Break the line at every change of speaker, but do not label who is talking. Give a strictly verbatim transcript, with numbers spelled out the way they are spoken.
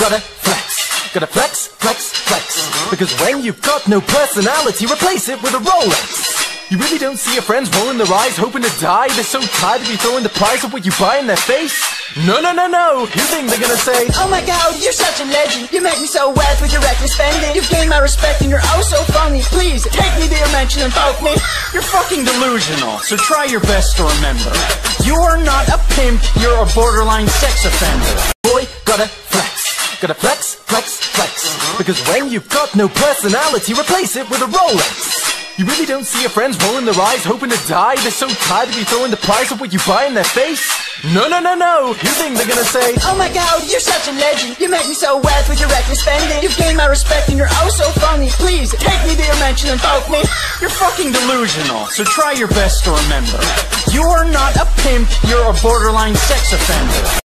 gotta flex, gotta flex, flex, flex. Because when you've got no personality, replace it with a Rolex. You really don't see your friends rolling their eyes, hoping to die? They're so tired of you throwing the price of what you buy in their face. No, no, no, no, you think they're gonna say,
oh my god, you're such a legend. You make me so wet with your reckless spending. You've gained my respect and you're oh so funny. Please, take me to your mansion and poke me.
You're fucking delusional, so try your best to remember. You're not a pimp, you're a borderline sex offender.
Boy, gotta flex, gotta flex, flex, flex. Because when you've got no personality, replace it with a Rolex. You really don't see your friends rolling their eyes, hoping to die? They're so tired of you throwing the price of what you buy in their face. No, no, no, no, you think they're gonna say,
oh my god, you're such a legend. You make me so wet with your reckless spending. You've gained my respect and you're oh so funny. Please, take me to your mansion and poke me.
You're fucking delusional, so try your best to remember. You're not a pimp, you're a borderline sex offender.